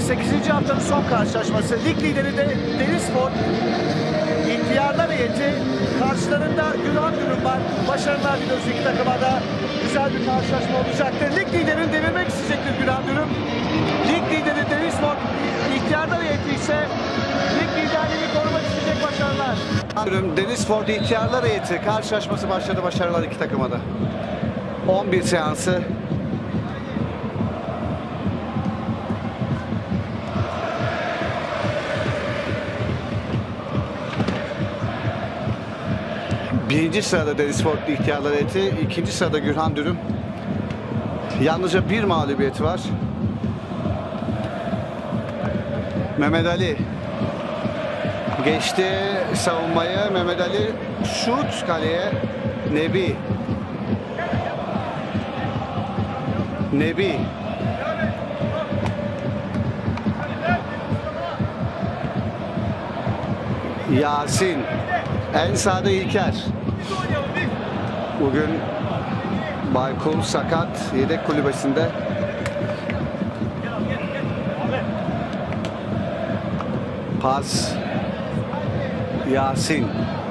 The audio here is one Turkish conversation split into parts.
8. haftanın son karşılaşması. Lig lideri de Denizspor. İhtiyarlar heyeti. Karşılarında Gürhan Dürüm var. Başarılar diliyoruz iki takıma da. Güzel bir karşılaşma olacaktır. Lig liderini devirmek isteyecektir Gürhan Dürüm. Lig lideri Denizspor. İhtiyarlar heyeti ise lig liderliğini korumak isteyecek. Başarılar. Denizspor İhtiyarlar heyeti karşılaşması başladı. Başarılar iki takıma da. 11 seansı. Birinci sırada Denizspor İhtiyarlar heyeti, ikinci sırada Gürhan Dürüm. Yalnızca bir mağlubiyeti var. Mehmet Ali geçti savunmayı. Mehmet Ali şut kaleye. Nebi Yasin, en sağda İlker. Bugün Baykul sakat, yedek kulübesinde. Pas Yasin.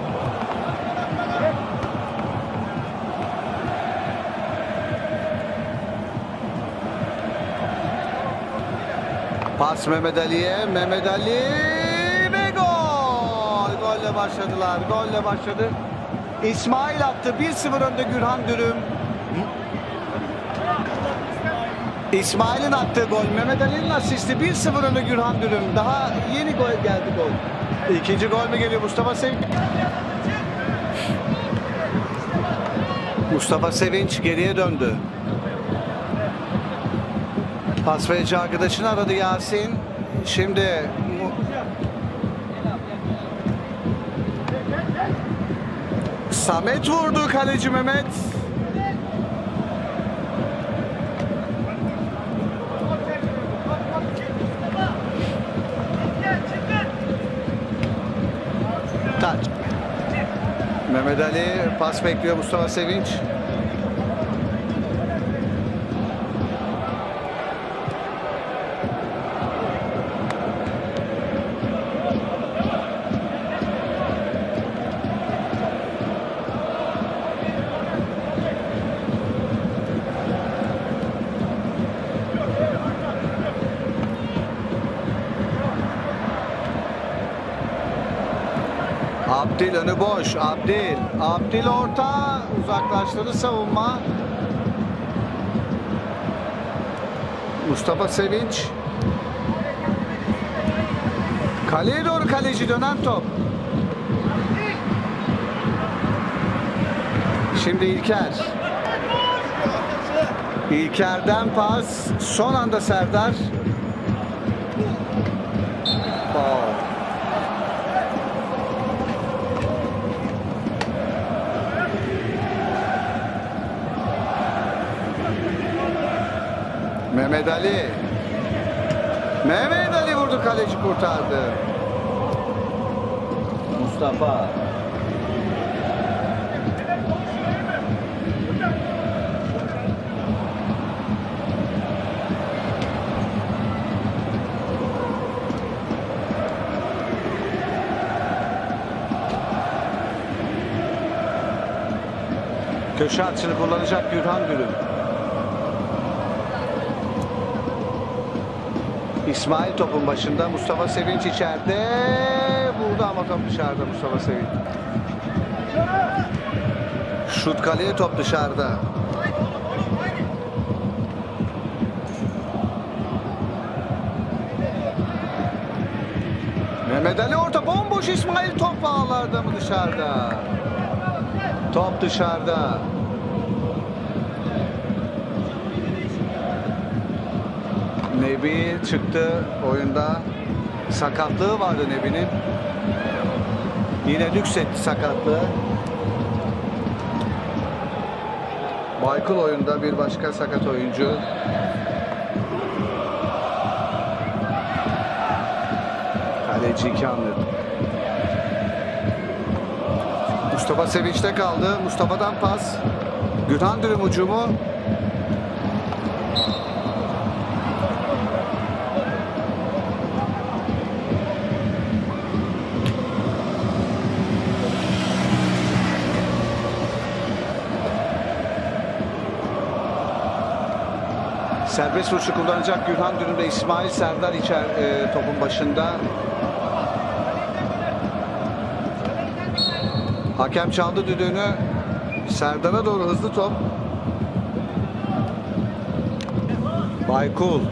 Pas Mehmet Ali'ye. Mehmet Ali ve gol. Golle başladılar. Golle başladı. İsmail attı. 1-0 önde Gürhan Dürüm. İsmail'in attığı gol. Mehmet Ali'nin asisti. 1-0 önde Gürhan Dürüm. Daha yeni gol geldi gol. İkinci gol mü geliyor Mustafa Sevinç? Mustafa Sevinç geriye döndü. Pas verici arkadaşını aradı Yasin. Şimdi Samet vurdu, kaleci Mehmet. Taç. Mehmet Ali pas bekliyor Mustafa Sevinç. Abdil önü boş. Abdil orta, uzaklaştırdı savunma. Mustafa Sevinç. Kaleye doğru kaleci dönen top. Şimdi İlker. İlker'den pas. Son anda Serdar. Mehmet Ali. Mehmet Ali vurdu, kaleci kurtardı. Mustafa. Köşe atışını kullanacak Gürhan Dürüm. İsmail topun başında. Mustafa Sevinç içeride. Vurdu ama top dışarıda Mustafa Sevinç. Şut kaleye, top dışarıda. Mehmet Ali orta bomboş. İsmail top ağlarda mı, dışarıda? Top dışarıda. Nebi çıktı oyunda. Sakatlığı vardı Nebi'nin. Yine nüksetti sakatlığı. Baykul oyunda bir başka sakat oyuncu. Kaleci iki anladı. Mustafa Sevinç'te kaldı. Mustafa'dan pas. Gürhan Dürüm hücumu. Serbest vuruşu kullanacak Gürhan Dürüm'de İsmail Serdar topun başında. Hakem çaldı düdüğünü. Serdar'a doğru hızlı top. Baykul.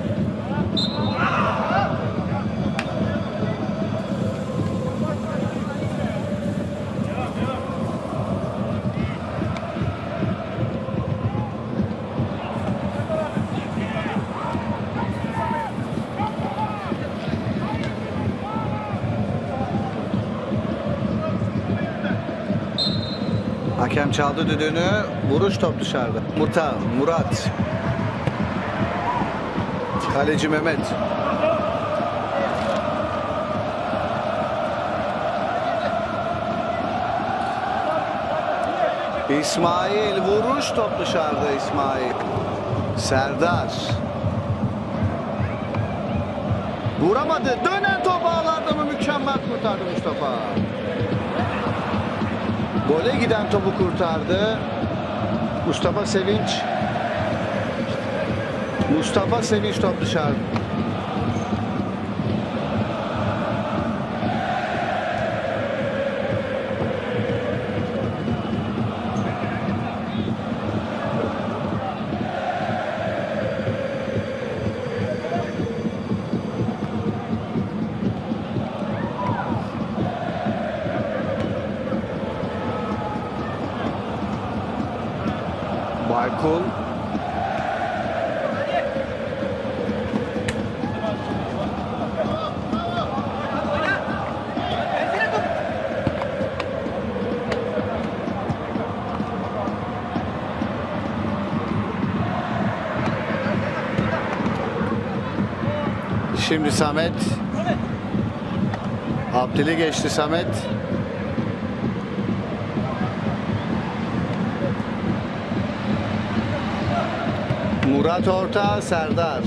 Hakem çaldı düdüğünü. Vuruş top dışarıda. Murat. Kaleci Mehmet. İsmail. Vuruş top dışarıda İsmail. Serdar. Vuramadı. Dönen top ağlarda mı? Mükemmel kurtardı Mustafa. Gole giden topu kurtardı. Mustafa Sevinç top dışarı. Baykul. Şimdi Samet. Abdil'i geçti Samet. Murat orta, Serdar.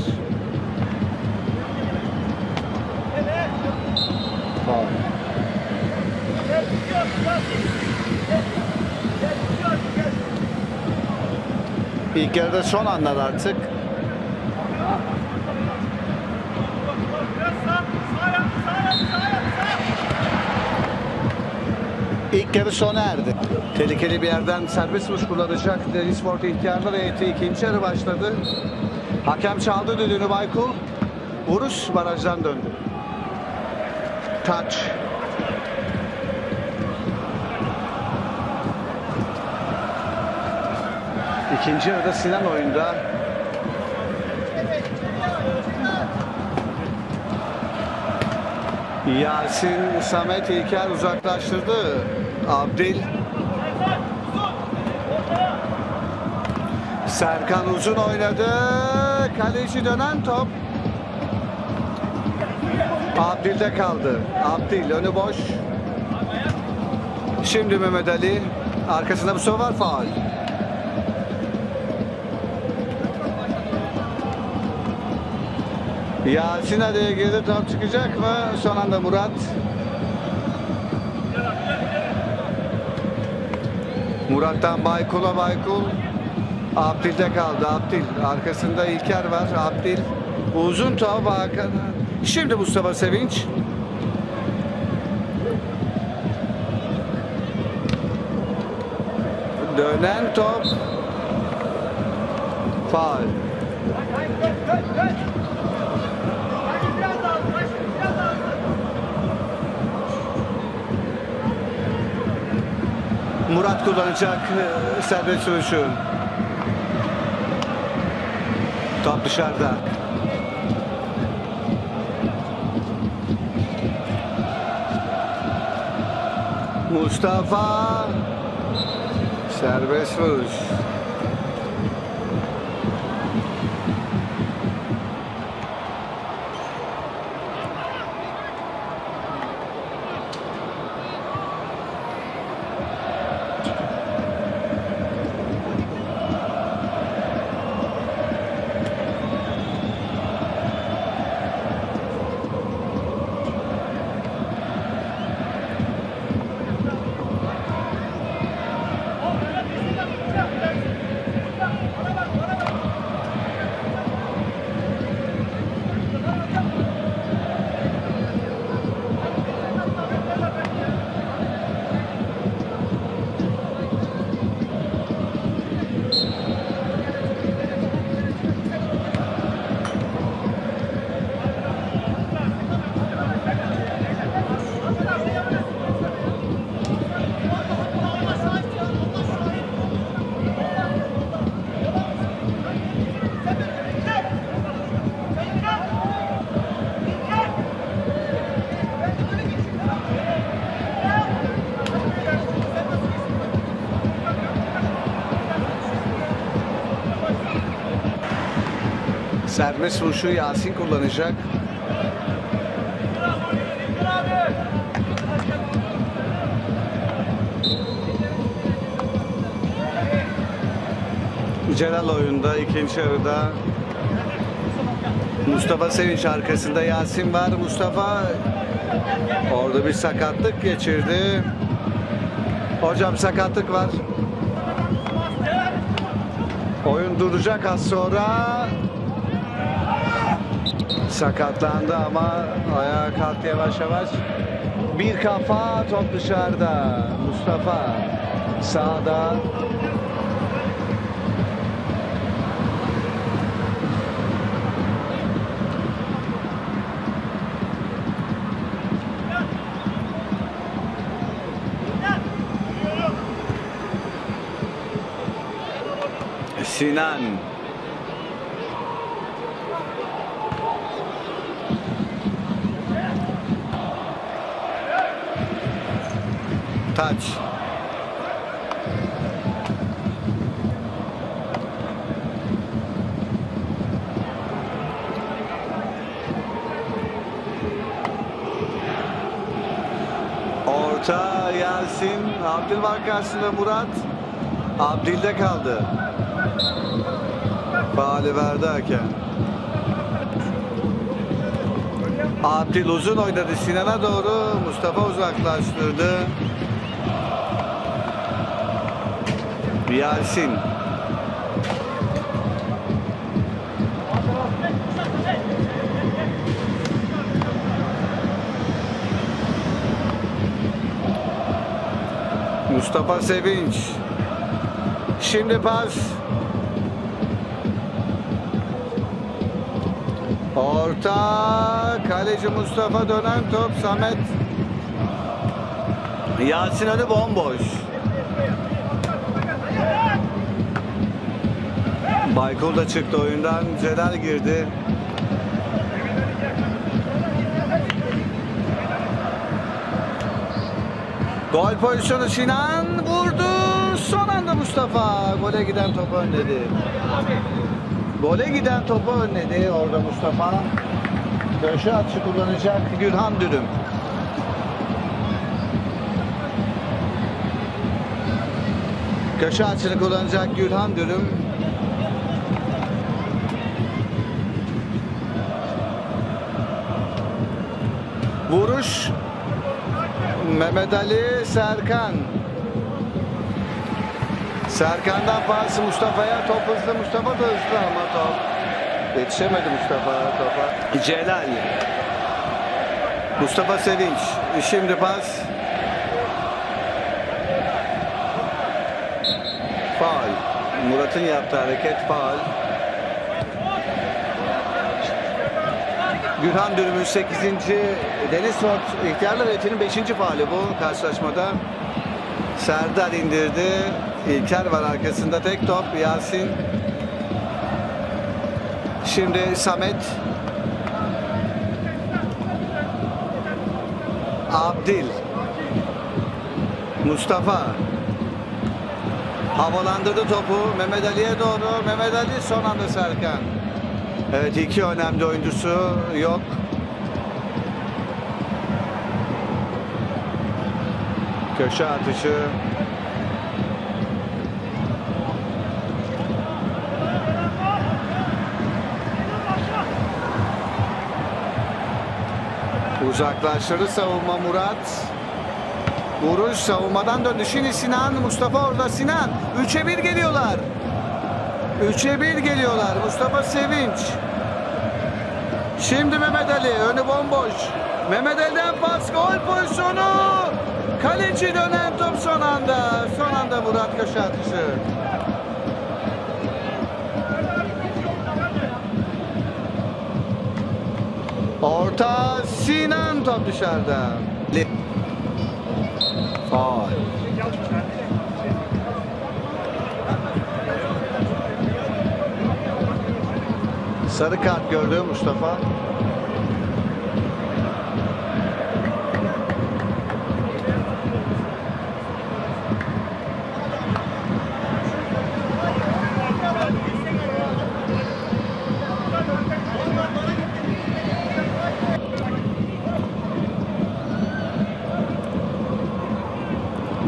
İlk yarıda son anlar artık. İlk yarı sona erdi. Tehlikeli bir yerden serbest vuruş kullanacak Denizspor ihtiyarlar heyeti. İkinci yarı başladı. Hakem çaldı düdüğünü Baykul. Vuruş barajdan döndü. Taç. İkinci yarıda Sinan oyunda. Yasin, Samet İlker uzaklaştırdı. Abdil. Serkan uzun oynadı. Kaleci dönen top. Abdil'de kaldı. Abdil önü boş. Şimdi Mehmet Ali. Arkasında bir var, faul. Yasin araya girdi, top çıkacak mı? Son anda Murat. Murat'tan Baykul'a, Baykul. Abdil'de kaldı. Abdil. Arkasında İlker var. Abdil. Uzun top. Şimdi Mustafa Sevinç. Dönen top. Faul. Murat kullanacak serbest vuruşu. Top dışarıda. Mustafa. Serbest vuruş. Serbest vuruşu Yasin kullanacak. Celal oyunda ikinci yarıda. Mustafa Sevinç arkasında Yasin var. Mustafa orada bir sakatlık geçirdi. Hocam sakatlık var. Oyun duracak az sonra. Sakatlandı ama ayağa kalktı yavaş yavaş. Bir kafa, top dışarıda. Mustafa sağda. Sinan. Taç. Orta Yasin. Abdül var karşısında Murat. Abdül'de kaldı. Faali verdi hakem. Abdül uzun oynadı Sinan'a doğru. Mustafa uzaklaştırdı. Yasin. Mustafa Sevinç. Şimdi pas. Orta. Kaleci Mustafa, dönen top Samet. Yasin önü bomboş. Baykul da çıktı oyundan. Celal girdi. Gol pozisyonu Sinan vurdu. Son anda Mustafa gole giden topu önledi. Gole giden topu önledi orada Mustafa. Köşe atışı kullanacak Gülhan Dürüm. Köşe atışını kullanacak Gülhan Dürüm. Vuruş Mehmet Ali, Serkan. Serkan'dan pas Mustafa'ya, top hızlı, Mustafa da hızlı ama top yetişemedi Mustafa topa. Celal. Mustafa Sevinç. Şimdi pas. Faul. Murat'ın yaptığı hareket faul. Gürhan Dürüm'ün 8. Denizspor ihtiyarlar heyetinin 5. faulü bu karşılaşmada. Serdar indirdi. İlker var arkasında, tek top Yasin. Şimdi Samet. Abdil. Mustafa. Havalandırdı topu Mehmet Ali'ye doğru. Mehmet Ali, son anda Serkan. Evet, iki önemli oyuncusu yok. Köşe atışı. Uzaklaştırdı savunma Murat. Vuruş savunmadan döndü. Şimdi Sinan, Mustafa orada. Sinan. 3'e 1 geliyorlar. 3'e 1 geliyorlar. Mustafa Sevinç. Şimdi Mehmet Ali. Önü bomboş. Mehmet Ali'den pas, gol pozisyonu. Kaleci dönen top son anda. Son anda Murat köşe atışı. Orta Sinan, top dışarıda. Faul. Sarı kart gördü Mustafa.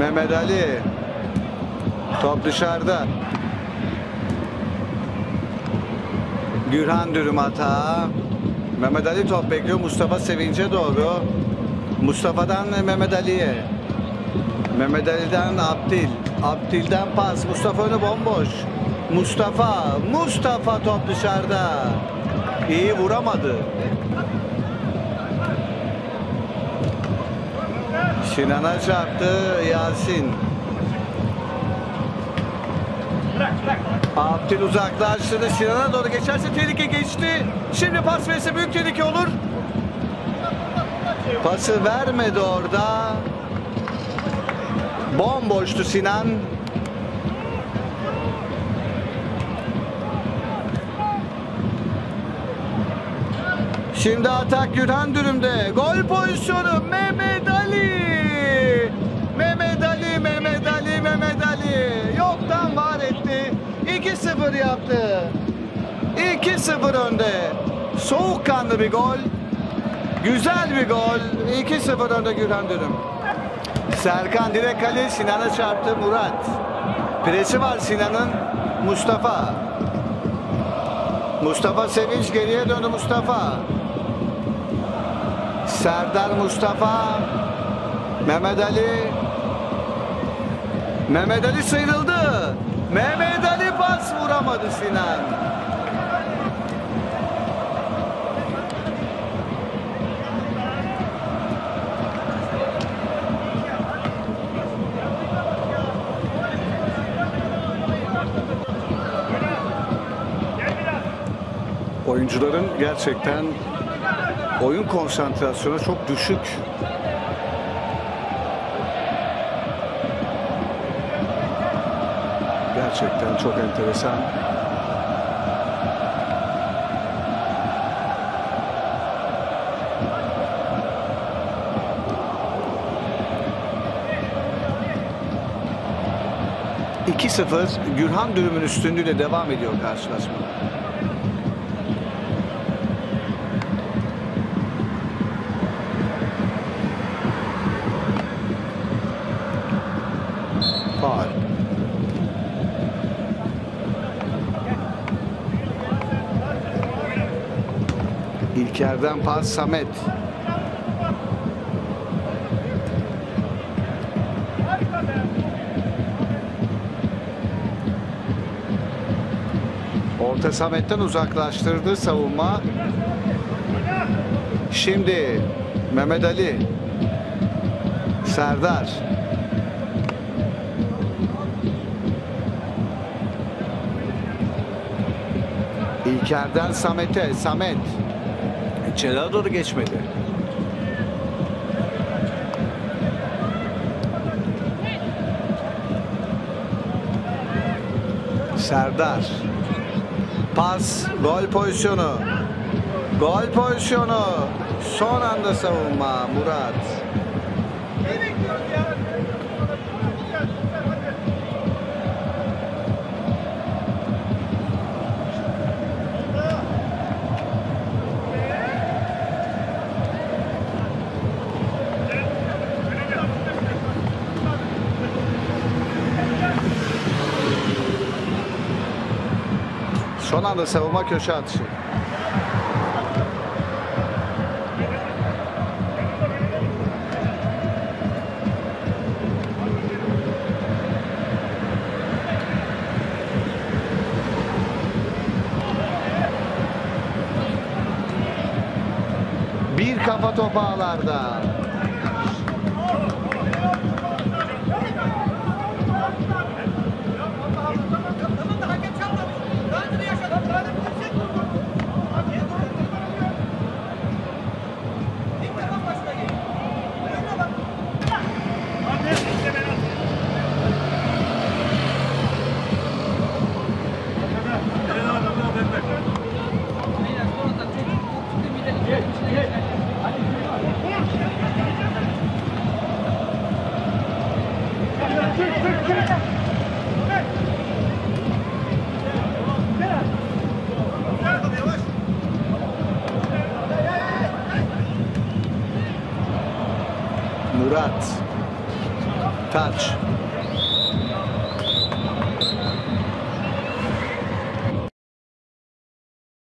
Mehmet Ali. Top dışarıda. Gürhan Dürüm hata. Mehmet Ali top bekliyor. Mustafa Sevinç'e doğru. Mustafa'dan Mehmet Ali'ye. Mehmet Ali'den Abdil. Abdil'den pas. Mustafa önü bomboş. Mustafa top dışarıda. İyi vuramadı. Sinan'a çarptı Yasin. Abdil uzaklaştırdı. Sinan'a doğru geçerse tehlike geçti. Şimdi pas verirse büyük tehlike olur. Pası vermedi orada. Bomboştu Sinan. Şimdi atak Gürhan Dürüm'de. Gol pozisyonu Mehmet Ali. Mehmet Ali. Yoktan var etti. 2-0 yaptı. 2-0 önde. Soğukkanlı bir gol. Güzel bir gol. 2-0 önde Gürhan Dürüm. Serkan direkt kale, Sinan'a çarptı Murat. Presi var Sinan'ın. Mustafa Sevinç geriye döndü Mustafa. Serdar Mustafa. Mehmet Ali sıyrıldı. Mehmet Ali pas vuramadı Sinan. Oyuncuların gerçekten oyun konsantrasyonu çok düşük. Gerçekten çok enteresan. ...2-0 Gürhan Dürüm'ün üstünlüğüyle devam ediyor karşılaşma. Faul. İlker'den pas Samet. Orta Samet'ten uzaklaştırdı savunma. Şimdi Mehmet Ali. Serdar. İlker'den Samet'e. Samet. İçeri doğru geçmedi. Serdar. Pas. Gol pozisyonu. Son anda savunma. Murat. Son anda savunma, köşe atışı. Bir kafa topu ağlarda. Murat. Taç.